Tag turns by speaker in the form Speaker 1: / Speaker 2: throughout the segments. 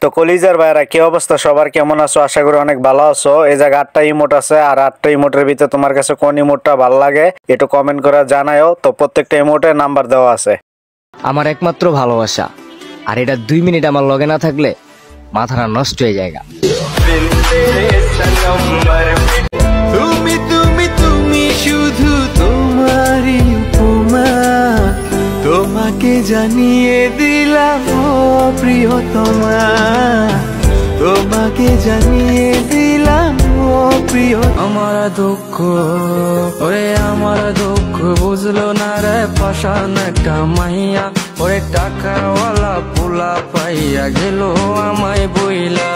Speaker 1: তো কলিজার ভাইরা কি অবস্থা সবার, কেমন আছো? আশা করি অনেক ভালো আছো। এই জায়গায় 8টা ইমোট আছে, আর 8টা ইমোটের ভিতরে তোমার কাছে কোন ইমোটটা ভালো লাগে একটু কমেন্ট করে জানাও। তো প্রত্যেকটা ইমোটে নাম্বার দেওয়া আছে।
Speaker 2: আমার একমাত্র ভালোবাসা, আর এটা 2 মিনিট আমার লগে না থাকলে মাথাটা নষ্ট হয়ে যায়।
Speaker 3: তুমি তুমি তুমি শুধু তোমারই উপমা, তোমাকে জানিয়ে দিলাম ও প্রিয়তমা, তোমাকে জানিয়ে দিলাম ও প্রিয়। আমার দুঃখ ওরে আমার দুঃখ বুঝলো না রে পাশান একটা মাইয়া, ওরে টাকাওয়ালা পোলা পাইয়া গেল আমায় বইলা।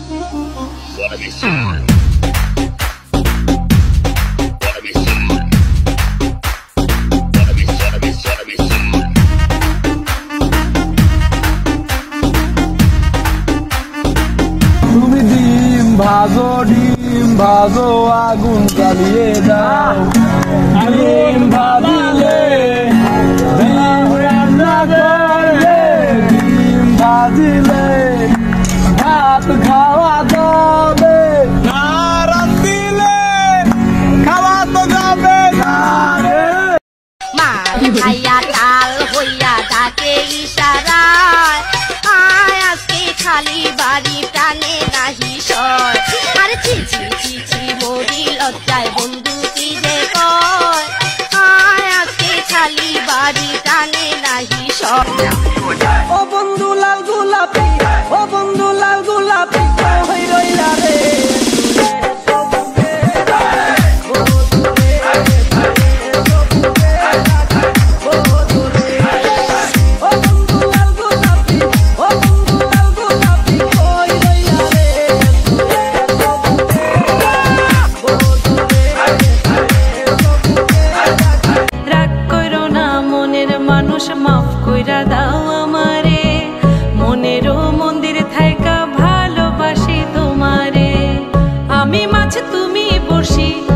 Speaker 3: তুমি ডিম ভাজো আগুন জ্বালিয়ে দাও, ডিম ভাজিলে রান্না করলে, ডিম ভাজিলে ভাত খাওয়া যাবে না, রান্দিলে খাওয়া তো যাবে না রে।
Speaker 4: মার খাইয়া ডাল হইয়া ডাকে ইশারায়, আয় আজকে খালি বাড়ি টানে নাহি সয়। আর চিচি চিচি মরি লজ্জায় বন্ধু কি যে কয়, আয় আজকে খালি বাড়ি টানে নাহি সয়।
Speaker 3: ও বন্ধু লাল গোলাপি, ও বন্ধু লাল গোলাপি হই রইলা রে।
Speaker 5: মানুষ মাফ কইরা দাও আমারে, মনেরও মন্দির থাইকা ভালোবাসি তোমারে। আমি মাছ তুমি বসি